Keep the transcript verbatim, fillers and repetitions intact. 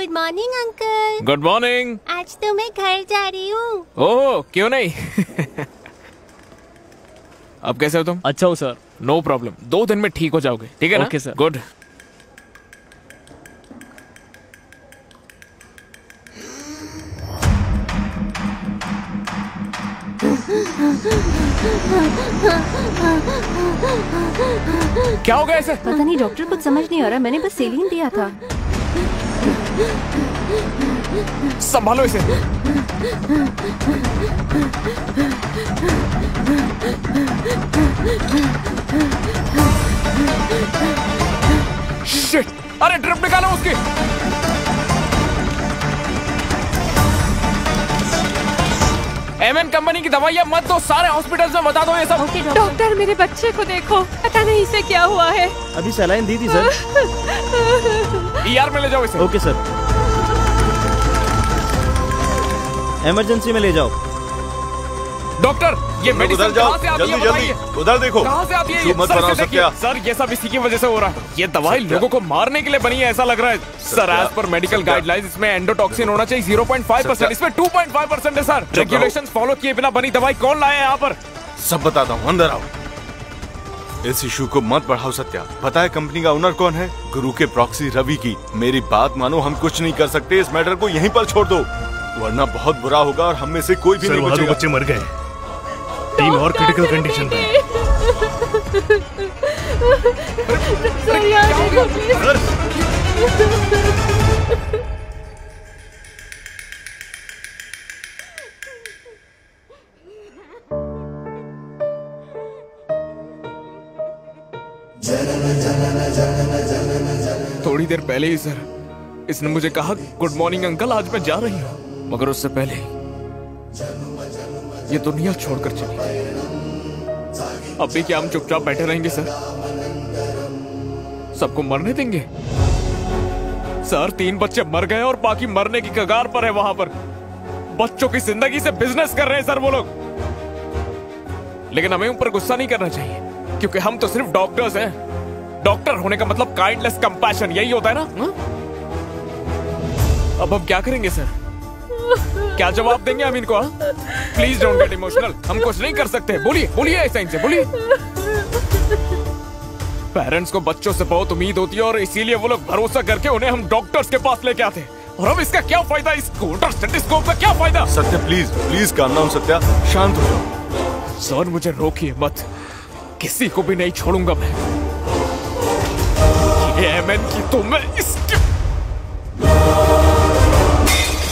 Good morning uncle. Good morning. आज तो मैं घर जा रही हूँ। ओह क्यों नहीं। अब कैसे हो तुम? अच्छा हो सर। नो प्रॉब्लम, दो दिन में ठीक हो जाओगे, ठीक है ना? Okay sir. गुड। क्या हो गया ऐसे? पता नहीं डॉक्टर, कुछ समझ नहीं आ रहा। मैंने बस सेलिन दिया था। संभालो इसे। शिट! अरे ड्रिप निकालो उसकी। एमएन कंपनी की दवाइयां मत दो, सारे हॉस्पिटल्स में बता दो ये सब। ओके डॉक्टर, डॉक्टर मेरे बच्चे को देखो, पता नहीं इसे क्या हुआ है। अभी सलाइन दी थी सर। ईआर में ले जाओ इसे। Okay sir. इमरजेंसी में ले जाओ। डॉक्टर, ये मेडिसिन कहाँ से आती है? जल्दी जल्दी उधर देखो। कहाँ से आती है ये? मत बनाओ सत्या। सर ये सब इसी की वजह से हो रहा है। ये दवाई लोगों को मारने के लिए बनी है ऐसा लग रहा है। Sir as per medical guidelines इसमें एंडोटॉक्सिन होना चाहिए ज़ीरो पॉइंट फाइव परसेंट, इसमें टू पॉइंट फाइव परसेंट है सर। रेगुलेशंस फॉलो किए बिना बनी दवाई कौन लाया है यहाँ पर? सब बताता हूँ, अंदर आओ। इस इशू को मत बढ़ाओ सत्या। पता है कंपनी का ओनर कौन है? गुरु के प्रॉक्सी रवि की। मेरी बात मानो, हम कुछ नहीं कर सकते। इस मैटर को यहीं पर छोड़ दो, वरना बहुत बुरा होगा और हम में से कोई भी नहीं बचेगा। बच्चे मर गए, तीन और क्रिटिकल कंडीशन में। सर यार देखो प्लीज। थोड़ी देर पहले ही सर इसने मुझे कहा गुड मॉर्निंग अंकल, आज मैं जा रही हूँ, मगर उससे पहले ये दुनिया छोड़कर चली। अब भी क्या हम चुपचाप बैठे रहेंगे सर? सबको मरने देंगे? सर तीन बच्चे मर गए और बाकी मरने की कगार पर है वहां पर। बच्चों की जिंदगी से बिजनेस कर रहे हैं सर वो लोग। लेकिन हमें उन पर गुस्सा नहीं करना चाहिए, क्योंकि हम तो सिर्फ डॉक्टर्स हैं। डॉक्टर होने का मतलब काइंडनेस, कंपैशन, यही होता है ना? हा? अब हम क्या करेंगे सर? क्या जवाब देंगे हम इनको? प्लीज डोंट गेट इमोशनल, हम कुछ नहीं कर सकते। बोलिए बोलिए ऐसा इनसे बोलिए। पेरेंट्स को बच्चों से बहुत उम्मीद होती है और इसीलिए वो लोग भरोसा करके उन्हें हम डॉक्टर्स के पास लेके आते हैं। और अब इसका क्या फायदा? इस कोल्टर स्टेथोस्कोप का क्या फायदा? Satya please please calm down Satya, शांत हो जाओ। सर मुझे रोकिए मत, किसी को भी नहीं छोड़ूंगा मैं। ये एमएन की तो मैं इसके